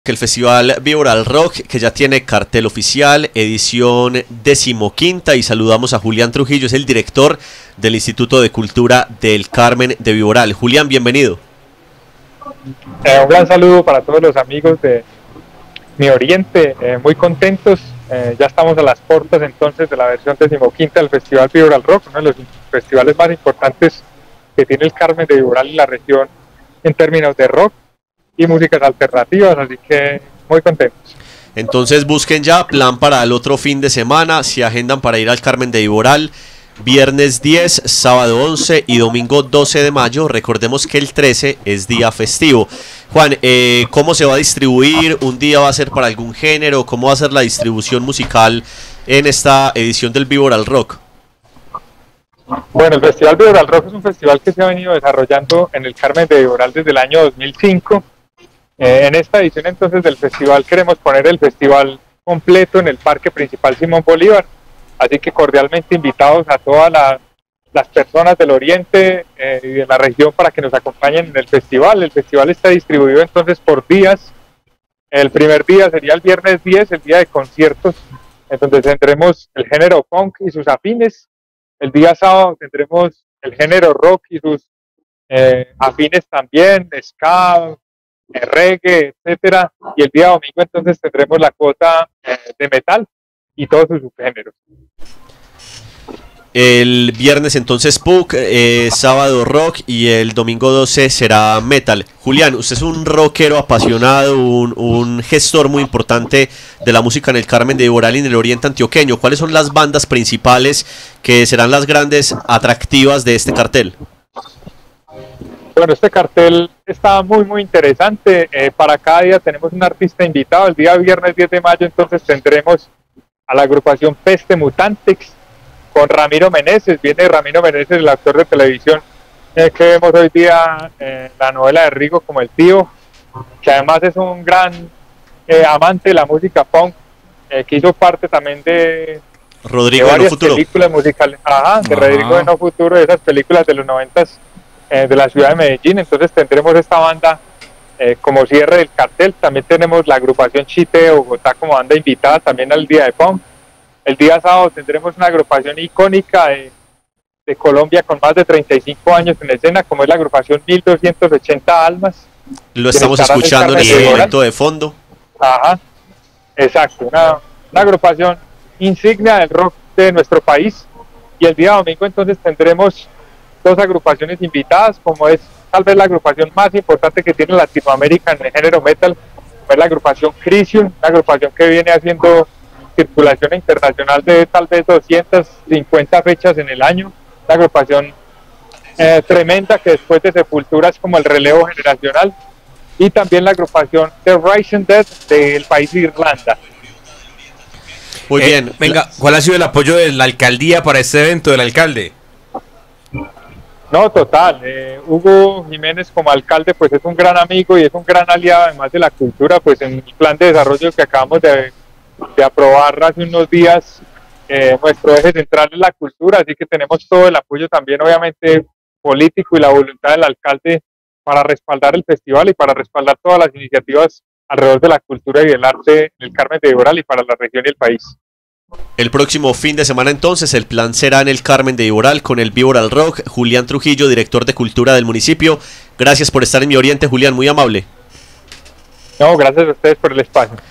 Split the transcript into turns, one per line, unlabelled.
Que el Festival Vibral Rock, que ya tiene cartel oficial, edición 15ª, y saludamos a Julián Trujillo, es el director del Instituto de Cultura del Carmen de Viboral. Julián, bienvenido.
Un gran saludo para todos los amigos de Mi Oriente, muy contentos, ya estamos a las puertas entonces de la versión 15ª del Festival Vibral Rock, uno de los festivales más importantes que tiene el Carmen de Viboral y la región en términos de rock y músicas alternativas, así que muy contentos.
Entonces busquen ya plan para el otro fin de semana, se agendan para ir al Carmen de Viboral, viernes 10, sábado 11 y domingo 12 de mayo, recordemos que el 13 es día festivo. Juan, ¿cómo se va a distribuir? ¿Un día va a ser para algún género? ¿Cómo va a ser la distribución musical en esta edición del Vibral Rock?
Bueno, el Festival Vibral Rock es un festival que se ha venido desarrollando en el Carmen de Viboral desde el año 2005. En esta edición entonces del festival queremos poner el festival completo en el Parque Principal Simón Bolívar, así que cordialmente invitados a todas las personas del Oriente y de la región para que nos acompañen en el festival. El festival está distribuido entonces por días. El primer día sería el viernes 10, el día de conciertos, en donde tendremos el género punk y sus afines. El día sábado tendremos el género rock y sus afines también, ska, reggae, etcétera, y el día domingo entonces tendremos la cuota de metal y todos sus subgéneros.
El viernes entonces punk, sábado rock y el domingo 12 será metal. Julián, usted es un rockero apasionado, un gestor muy importante de la música en el Carmen de Viboral y en el Oriente Antioqueño. ¿Cuáles son las bandas principales que serán las grandes atractivas de este cartel?
Bueno, este cartel está muy interesante. Para cada día tenemos un artista invitado. El día viernes 10 de mayo entonces tendremos a la agrupación Peste Mutantex con Ramiro Meneses. Viene Ramiro Meneses, el actor de televisión que vemos hoy día en la novela de Rigo como el tío, que además es un gran amante de la música punk, que hizo parte también de varias películas musicales, de Rodrigo de No Futuro, de esas películas de los 90s de la ciudad de Medellín. Entonces tendremos esta banda como cierre del cartel. También tenemos la agrupación Chite de Bogotá como banda invitada también al día de punk. El día sábado tendremos una agrupación icónica de Colombia con más de 35 años en escena, como es la agrupación 1280 Almas.
Lo estamos escuchando en este momento de fondo.
Exacto, una agrupación insignia del rock de nuestro país. Y el día domingo entonces tendremos dos agrupaciones invitadas, como es tal vez la agrupación más importante que tiene Latinoamérica en el género metal, como es la agrupación Crisium, una agrupación que viene haciendo circulación internacional de tal vez 250 fechas en el año, una agrupación tremenda que después de Sepultura es como el relevo generacional, y también la agrupación The Rising Dead del país de Irlanda.
Muy bien. Venga, ¿cuál ha sido el apoyo de la alcaldía para este evento, del alcalde?
No, total. Hugo Jiménez como alcalde pues es un gran amigo y es un gran aliado además de la cultura, pues en el plan de desarrollo que acabamos de aprobar hace unos días, nuestro eje central es la cultura, así que tenemos todo el apoyo también obviamente político y la voluntad del alcalde para respaldar el festival y para respaldar todas las iniciativas alrededor de la cultura y del arte en el Carmen de Viboral y para la región y el país.
El próximo fin de semana entonces el plan será en el Carmen de Viboral con el Vibral Rock. Julián Trujillo, director de Cultura del municipio. Gracias por estar en Mi Oriente, Julián, muy amable.
No, gracias a ustedes por el espacio.